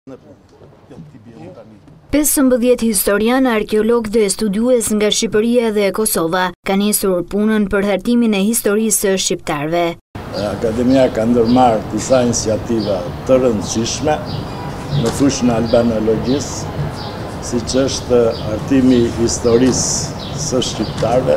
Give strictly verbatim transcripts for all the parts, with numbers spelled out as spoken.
pesëmbëdhjetë historian, arkeolog dhe studiues nga Shqipëria dhe Kosova kanë nisur punën për hartimin e historisë së shqiptarëve. Akademia ka ndërmarrë disa iniciativa të rëndësishme në fushën e albanologjisë, siç është hartimi i historisë së shqiptarëve,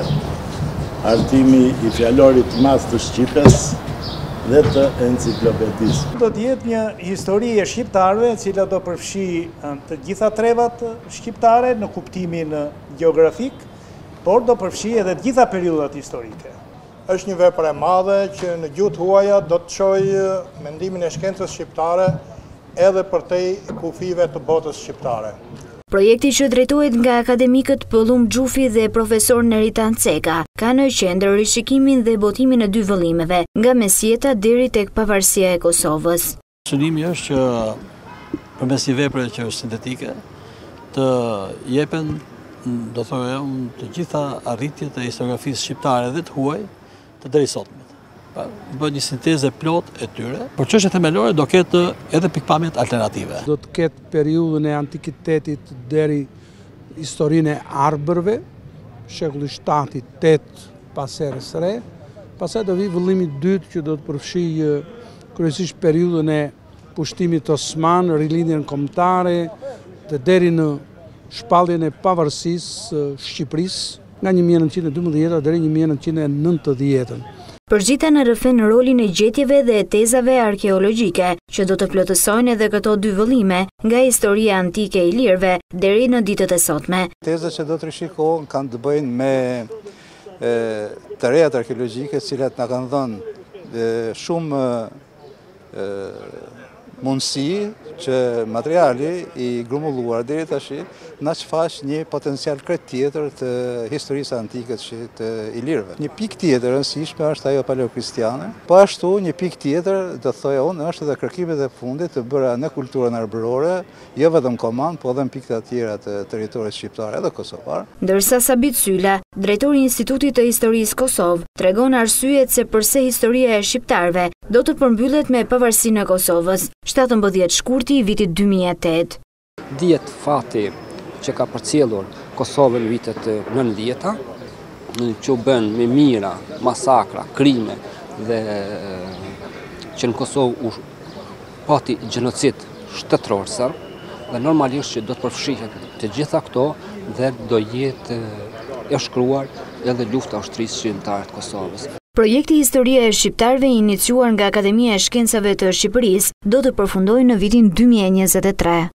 hartimi i fjalorit të madh të Shqipës dhe të enciklopedisë. Do të jetë një histori e shqiptarëve, e cila do përfshi të gjitha trevat shqiptare në kuptimin gjeografik, por do përfshi edhe të gjitha periudhat historike. Është një vepër e madhe që në gjuhët huaja do të çojë mendimin e shkencës shqiptare edhe përtej kufive të botës shqiptare. Projekti që drejtohet nga akademikët Pëllum Xhufi dhe profesor Neritan Ceka ka në qendër rishikimin dhe botimin e dy vëllimeve, nga mesjeta deri tek pavarësia e Kosovës. Synimi është që përmes një vepre që është sintetike të jepen, do thojë unë, të gjitha arritjet e historiografisë shqiptare dhe të huaj të deri sotme. Bën një sintezë plot e tyre, por çështja themelore do ketë edhe pikpamjet alternative. Do të ketë periudhën e antikitetit deri historinë e arbërve, shekulli shtatë tetë pas erës së re, pastaj do vi vëllimi i dytë që do të përfshijë kryesisht periudhën e pushtimit osman, rilindjen kombëtare, të deri në shpalljen e pavarësisë së Shqipërisë nga një mijë e nëntëqind e dymbëdhjetë deri në një mijë e nëntëqind e nëntëdhjetë. Përgjita në rrëfen rolin e gjetjeve dhe tezave arkeologjike, që do të plotësojnë edhe këto dy vëllime, nga historia antike e Ilirëve deri në ditët e sotme. Tezat që do të rishikohen kanë të bëjnë me e, të rejat arkeologjike, cilat na kanë dhënë shumë e, mundësi që materiali i grumbulluar deri tash na shfaq një potencial krejt tjetër të historisë antike të Ilirëve. Një pikë tjetër e rëndësishme është ajo paleokristiane, po ashtu një pikë tjetër, do të thoja unë, është edhe kërkimet e fundit të bëra në kulturën arbërore, jo vetëm komand, po edhe në pikë të tjera të territorit shqiptar edhe kosovar. Ndërsa Sabit Syla, drejtori i Institutit të Historisë Kosovë, tregon arsyet se përse historia e shqiptarëve do të përmbyllet me pavarësinë e Kosovës, shtatëmbëdhjetë shkurti i vitit dy mijë e tetë. Dihet fati që ka përcjellur Kosovën në vitet nëntëdhjeta, që bën me mira, masakra, krime dhe që në Kosovë u pati gjenocid shtetëror serb, dhe normalisht që do të përfshihet të gjitha këto dhe do jetë e shkruar edhe lufta e ushtrisë shqiptare të Kosovës. Projekti Historia e Shqiptarëve iniciuar nga Akademia e Shkencave të Shqipërisë do të përfundojë në vitin dy mijë e njëzet e tre.